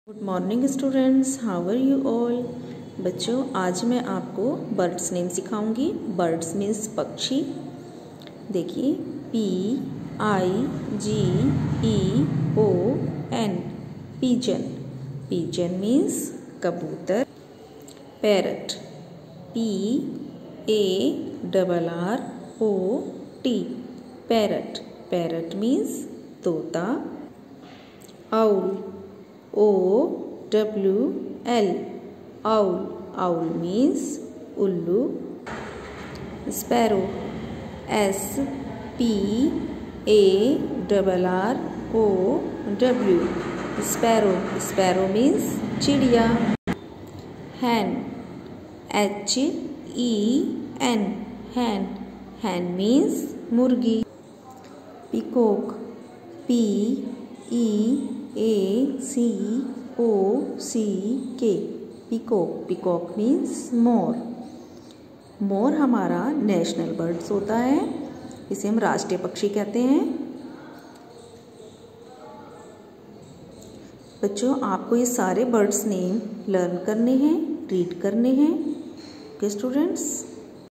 Good morning students, how are you all. बच्चों, आज मैं आपको बर्ड्स नेम सिखाऊंगी। बर्ड्स मीन्स पक्षी। देखिए, PIGEON, पिजन। पिजन मीन्स कबूतर। Parrot, PARROT, parrot. Parrot means तोता। Owl, OWL, owl. Owl means उल्लू। Sparrow, SPARROW, sparrow. Sparrow means चिड़िया। Hen, HEN, hen. Hen means मुर्गी। Peacock, PEACOCK, peacock. Peacock means मोर। मोर हमारा नेशनल बर्ड्स होता है, इसे हम राष्ट्रीय पक्षी कहते हैं। बच्चों, आपको ये सारे बर्ड्स नेम लर्न करने हैं, रीड करने हैं। Okay students.